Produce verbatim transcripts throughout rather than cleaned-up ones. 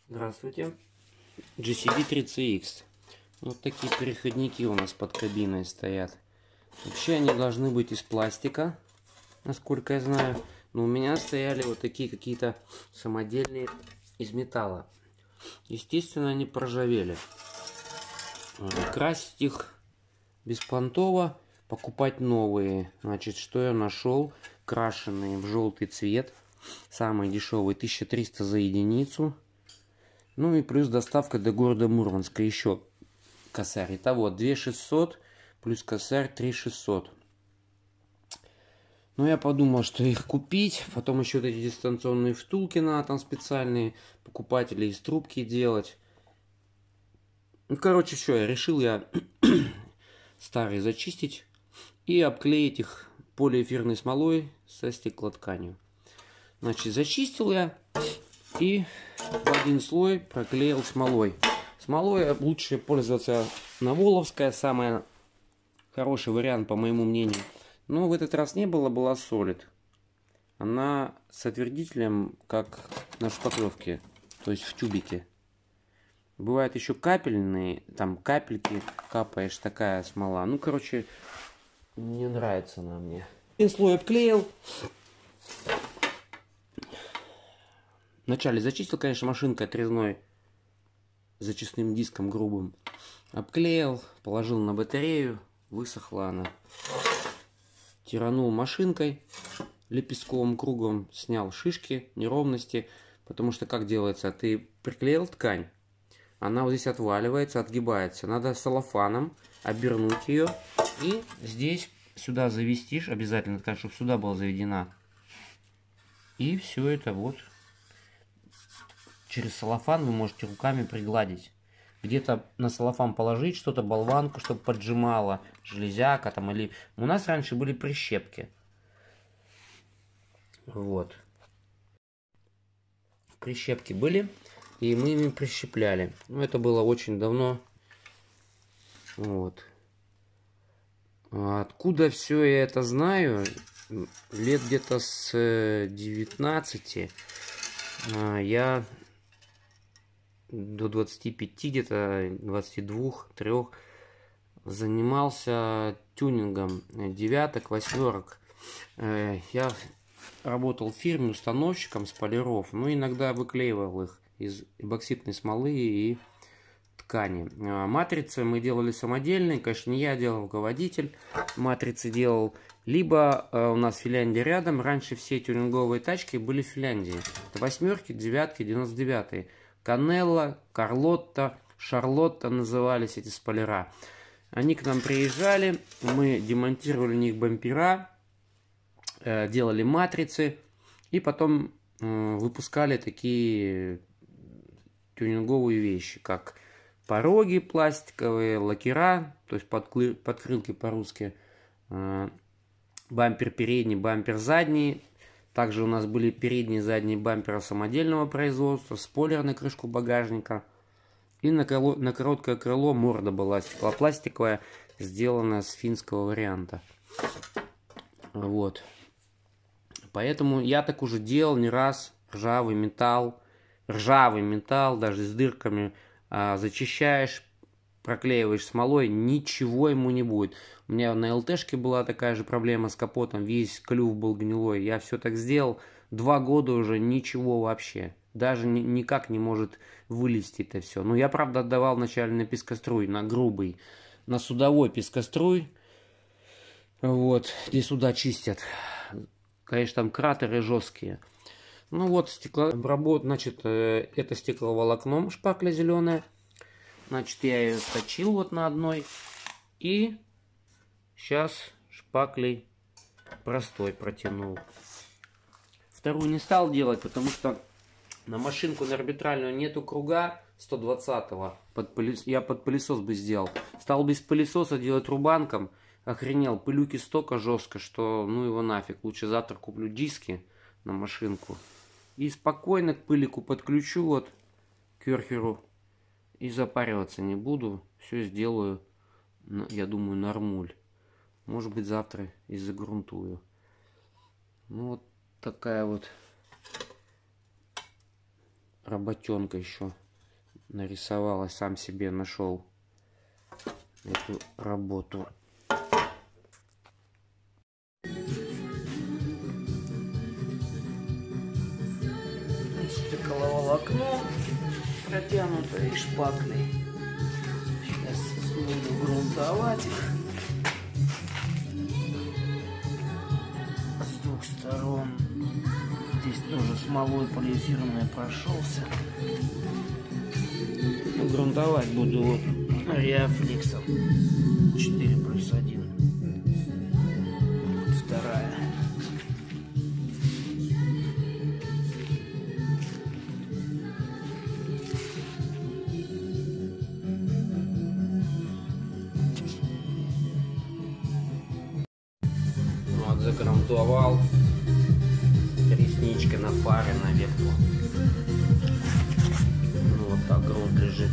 Здравствуйте. джи си би три си икс. Вот такие переходники у нас под кабиной стоят. Вообще они должны быть из пластика, насколько я знаю. Но у меня стояли вот такие какие-то самодельные из металла. Естественно, они проржавели. Красить их беспонтово, покупать новые. Значит, что я нашел? Крашеные в желтый цвет. Самый дешевый, тысяча триста за единицу. Ну и плюс доставка до города Мурманска еще косарь. Итого две тысячи шестьсот плюс косарь три тысячи шестьсот. Но я подумал, что их купить. Потом еще вот эти дистанционные втулки надо там специальные покупать или из трубки делать. Ну, короче, все, я решил я старые зачистить и обклеить их полиэфирной смолой со стеклотканью. Значит, зачистил я и в один слой проклеил смолой. Смолой лучше пользоваться Наволовская, самый хороший вариант, по моему мнению. Но в этот раз не было, была Solid. Она с отвердителем, как на шпаклевке, то есть в тюбике. Бывают еще капельные, там капельки капаешь, такая смола. Ну, короче, не нравится она мне. Один слой обклеил. Вначале зачистил, конечно, машинкой отрезной, зачистным диском грубым. Обклеил, положил на батарею, высохла она. Тиранул машинкой лепестковым кругом, снял шишки, неровности. Потому что как делается? Ты приклеил ткань, она вот здесь отваливается, отгибается. Надо целлофаном обернуть ее и здесь сюда завестишь обязательно ткань, чтобы сюда была заведена. И все это вот через целлофан вы можете руками пригладить. Где-то на целлофан положить что-то, болванку, чтобы поджимало, железяка там или... У нас раньше были прищепки. Вот. Прищепки были, и мы ими прищепляли. Ну, это было очень давно. Вот. Откуда все я это знаю? Лет где-то с девятнадцати я до двадцати пяти, где-то двадцати двух трёх занимался тюнингом девяток, восьмерок. Я работал в фирме установщиком столяров, но иногда выклеивал их из эпоксидной смолы и ткани. Матрицы мы делали самодельные, конечно, не я делал, руководитель матрицы делал. Либо у нас Финляндия рядом, раньше все тюнинговые тачки были в Финляндии. Это восьмерки, девятки, девяносто девятые. Канелла, Карлотта, Шарлотта назывались эти столяра. Они к нам приезжали, мы демонтировали у них бампера, делали матрицы и потом выпускали такие тюнинговые вещи, как пороги пластиковые, лакера, то есть подкрылки по-русски, бампер передний, бампер задний. Также у нас были передние и задние бамперы самодельного производства, спойлер на крышку багажника. И на, крыло, на короткое крыло морда была стеклопластиковая, сделанная с финского варианта. Вот. Поэтому я так уже делал не раз. Ржавый металл, ржавый металл, даже с дырками, а, зачищаешь, проклеиваешь смолой, ничего ему не будет. У меня на ЛТшке была такая же проблема с капотом, весь клюв был гнилой. Я все так сделал, два года уже ничего вообще. Даже ни, никак не может вылезти это все. Но я, правда, отдавал вначале на пескоструй, на грубый, на судовой пескоструй. Вот, где сюда чистят. Конечно, там кратеры жесткие. Ну вот, стекло, обработ, значит, это стекловолокном, шпакля зеленая. Значит, я ее сточил вот на одной. И сейчас шпаклей простой протянул. Вторую не стал делать, потому что на машинку, на арбитральную, нету круга сто двадцатого. Под пылес... Я под пылесос бы сделал. Стал без пылесоса делать рубанком. Охренел, пылюки столько жестко, что ну его нафиг. Лучше завтра куплю диски на машинку. И спокойно к пылику подключу вот к керхеру. И запариваться не буду. Все сделаю, я думаю, нормуль. Может быть, завтра и загрунтую. Ну вот такая вот работенка еще нарисовалась, сам себе нашел эту работу. Стекловолокно протянуто и шпаклей. Сейчас буду грунтовать их с двух сторон. Здесь тоже смолой полиэфирной прошелся. Грунтовать буду вот Реафлексом четыре плюс один. Вот вторая. Вот загрунтовал. Ресничка на фаре наверху. Ну, вот так грунт лежит.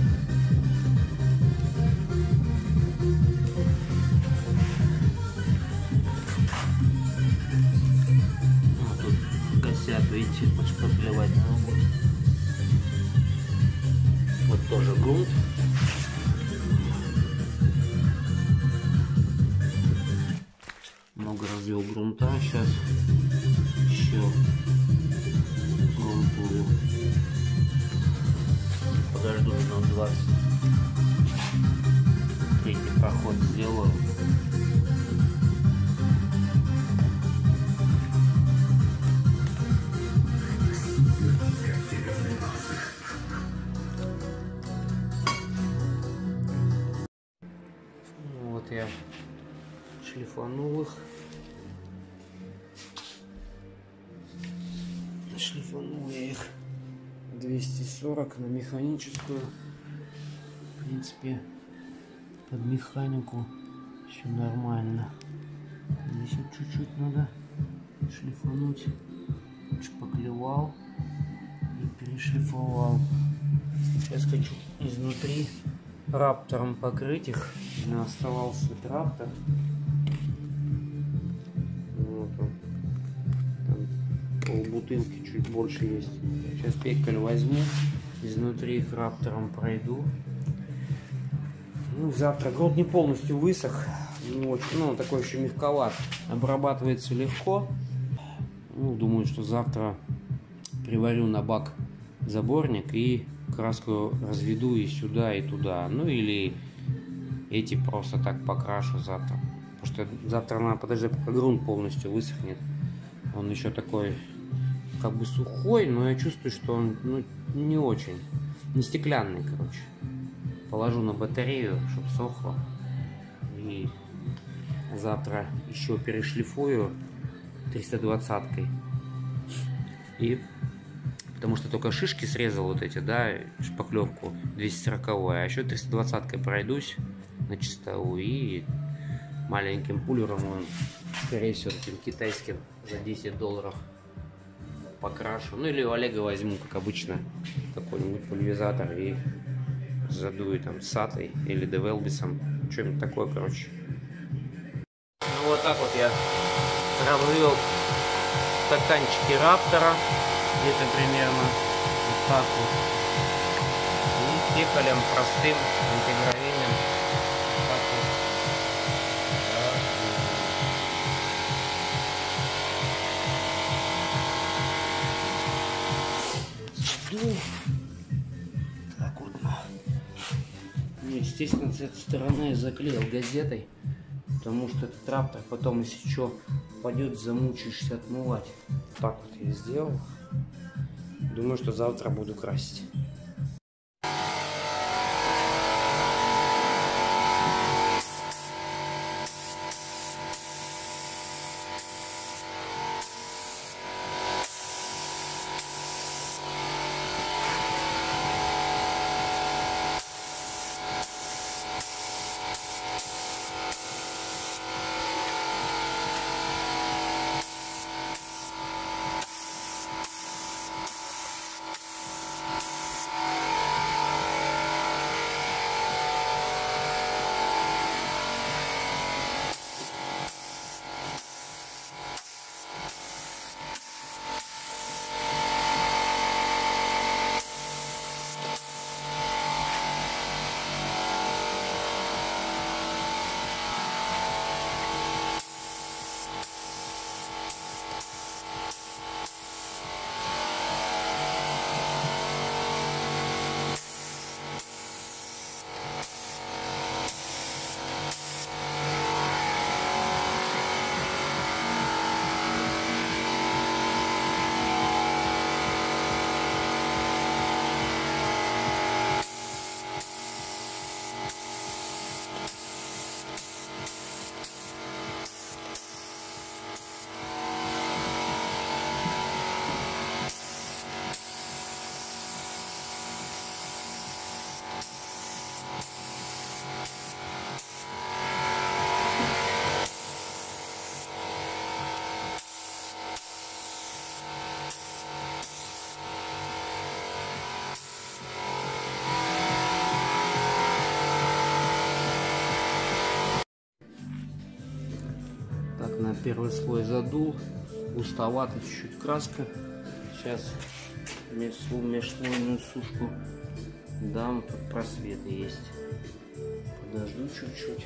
Вот тут косяк, видите, подшпаклевать не могут. Вот тоже грунт. Много развел грунта. Сейчас еще грунтую. Подожду минут двадцать. Третий проход сделаю. Вот я шлифанул их. Шлифанул я их двести сорок на механическую. В принципе, под механику все нормально. Здесь вот чуть-чуть надо шлифануть. Шпаклевал и перешлифовал. Сейчас хочу изнутри раптором покрыть их. У меня оставался раптор. Вот он. Полбутылки чуть больше есть. Сейчас пекаль возьму, изнутри их раптором пройду. Ну, завтра грунт не полностью высох, не очень, ну, такой еще мягковат, обрабатывается легко. Ну, думаю, что завтра приварю на бак заборник и краску разведу и сюда, и туда. Ну, или эти просто так покрашу завтра. Потому что завтра надо подождать, пока грунт полностью высохнет. Он еще такой как бы сухой, но я чувствую, что он, ну, не очень. Не стеклянный, короче. Положу на батарею, чтобы сохло. И завтра еще перешлифую триста двадцаткой. И потому что только шишки срезал вот эти, да, шпаклевку двести сороковой, а еще триста двадцаткой пройдусь на чистоту и маленьким пулером, он, скорее всего, таким китайским за десять долларов покрашу. Ну или у Олега возьму, как обычно, какой-нибудь пульверизатор и задую там сатой или девелбисом, что-нибудь такое, короче. Ну вот так вот я развел стаканчики раптора, где-то примерно вот так вот. И пекалем простым, антигравийным. Так вот. Жду. Так вот. Ну, естественно, с этой стороны я заклеил газетой, потому что этот раптор потом, если что, пойдет, замучаешься отмывать. Так вот я сделал. Думаю, что завтра буду красить. на первый слой задул. Густовато чуть-чуть краска. Сейчас межслойную сушку дам. Тут просвет есть. Подожду чуть-чуть.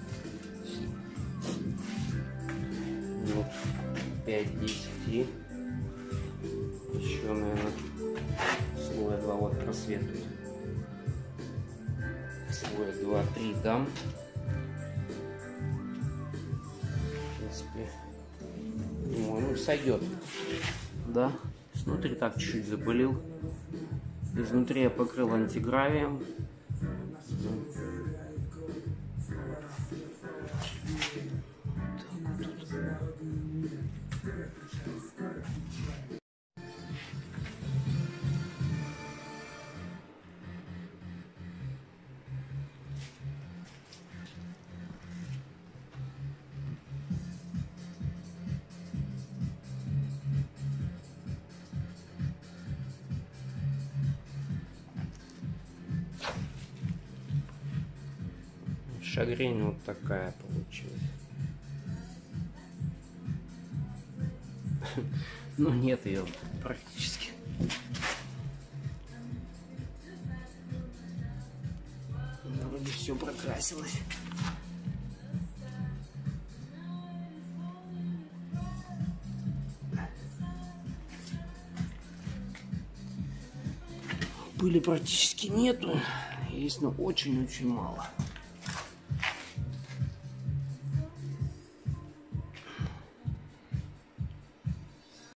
Вот пять-десять и еще, наверное, слоя два. Вот просвет. Слоя два-три дам. В принципе, ну, сойдет. Да. Снутри так чуть-чуть запылил. Изнутри я покрыл антигравием. Шагрень вот такая получилась. Но нет ее практически. Вроде все прокрасилось. Пыли практически нету. Есть, но очень-очень мало.